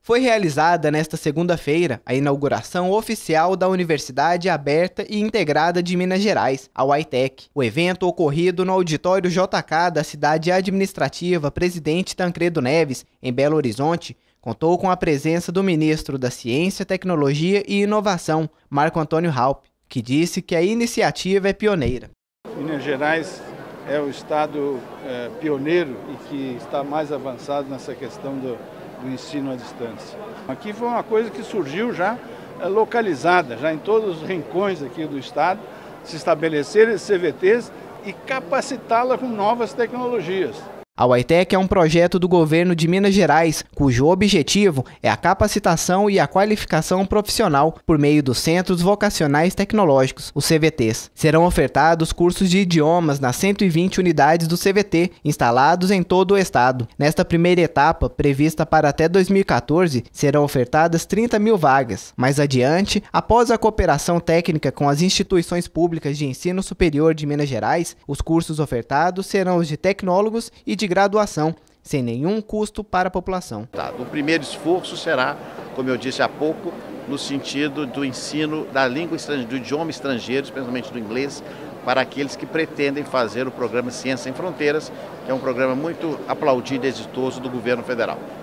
Foi realizada nesta segunda-feira a inauguração oficial da Universidade Aberta e Integrada de Minas Gerais, a UAITEC. O evento ocorrido no Auditório JK da cidade administrativa Presidente Tancredo Neves, em Belo Horizonte, contou com a presença do ministro da Ciência, Tecnologia e Inovação, Marco Antônio Raupp, que disse que a iniciativa é pioneira. Minas Gerais é o estado pioneiro e que está mais avançado nessa questão do ensino à distância. Aqui foi uma coisa que surgiu já localizada, já em todos os rincões aqui do estado, se estabelecer esses CVTs e capacitá-la com novas tecnologias. A UAITEC é um projeto do governo de Minas Gerais, cujo objetivo é a capacitação e a qualificação profissional por meio dos Centros Vocacionais Tecnológicos, os CVTs. Serão ofertados cursos de idiomas nas 120 unidades do CVT, instalados em todo o estado. Nesta primeira etapa, prevista para até 2014, serão ofertadas 30 mil vagas. Mais adiante, após a cooperação técnica com as instituições públicas de ensino superior de Minas Gerais, os cursos ofertados serão os de tecnólogos e de graduação, sem nenhum custo para a população. O primeiro esforço será, como eu disse há pouco, no sentido do ensino da língua estrangeira, do idioma estrangeiro, especialmente do inglês, para aqueles que pretendem fazer o programa Ciência Sem Fronteiras, que é um programa muito aplaudido e exitoso do governo federal.